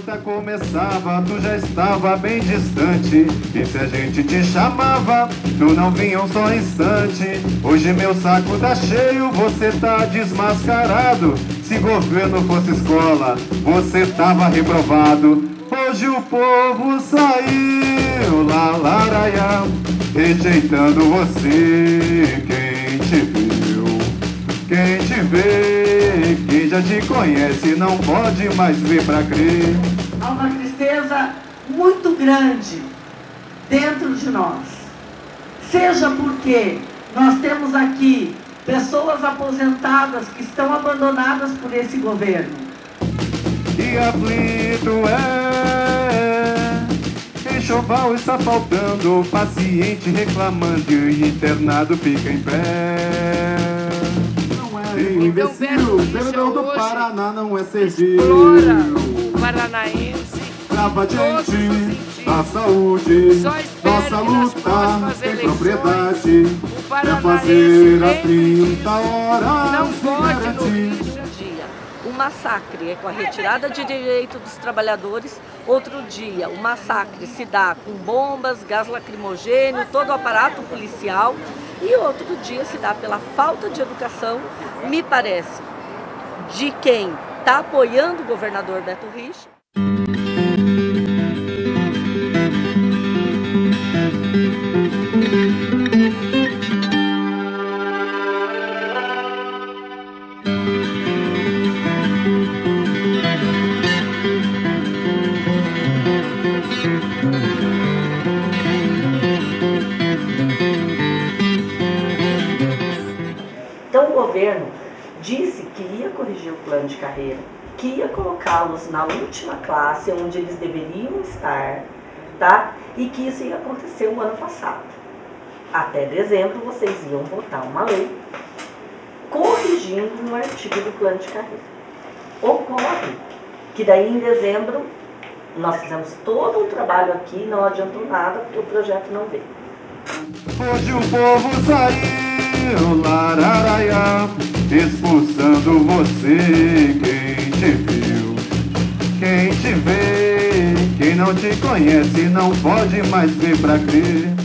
festa começava, tu já estava bem distante. E se a gente te chamava, tu não vinha um só instante. Hoje meu saco tá cheio, você tá desmascarado. Se governo fosse escola, você tava reprovado. Hoje o povo saiu, laraiá, rejeitando você. Quem te viu, quem te vê, quem já te conhece não pode mais ver pra crer. Há uma tristeza muito grande dentro de nós. Seja porque nós temos aqui pessoas aposentadas que estão abandonadas por esse governo. E aflito enxoval está faltando, paciente reclamando e internado fica em pé. Não é imbecil, servidor do Paraná não é servil. Explora o paranaense, Trava gente da saúde, nossa luta tem propriedade. É fazer as 30 horas não pode garantir. O massacre é com a retirada de direito dos trabalhadores. Outro dia, o massacre se dá com bombas, gás lacrimogêneo, todo o aparato policial. E outro dia se dá pela falta de educação, me parece, de quem está apoiando o governador Beto Richa. Então o governo disse que ia corrigir o plano de carreira, que ia colocá-los na última classe onde eles deveriam estar, tá? E que isso ia acontecer o ano passado. Até dezembro vocês iam votar uma lei corrigindo um artigo do plano de carreira. Ocorre que daí em dezembro nós fizemos todo um trabalho aqui, não adiantou nada porque o projeto não veio. Hoje o povo saiu, lararaiá, expulsando você. Quem te viu, quem te vê, quem não te conhece não pode mais ver pra crer.